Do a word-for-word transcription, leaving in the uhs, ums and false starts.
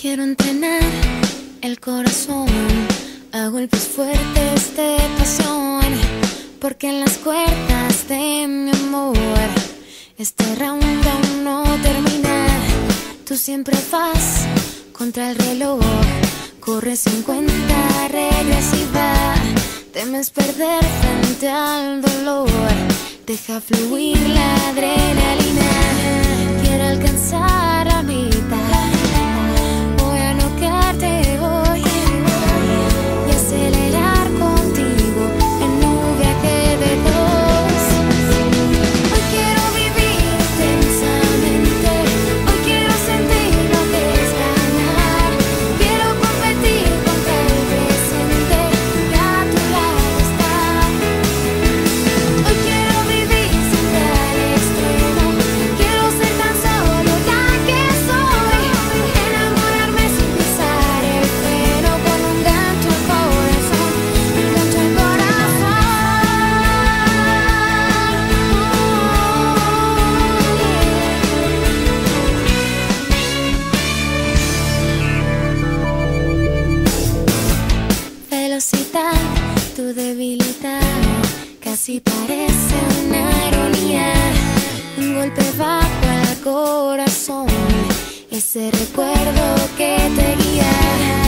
Quiero entrenar el corazón a golpes fuertes de pasión, porque en las cuerdas de mi amor este round aún no termina. Tú siempre vas contra el reloj, corres sin cuenta regresiva. Temes perder frente al dolor, deja fluir la adrenalina. Quiero alcanzar la mitad, voy a noquearte hoy y acelerar contigo en un viaje de dos. Hoy quiero vivir intensamente, hoy quiero sentir lo que es ganar. Quiero competir contra el presente y a tu lado estar. Hoy quiero vivir siempre al extremo, quiero ser tan solo la que soy. Enamorarme sin pisar el freno, con un gancho al corazón, un gancho al corazón. Velocidad, tu debilidad casi parece una ironía. Un golpe bajo al corazón, ese recuerdo que te guía.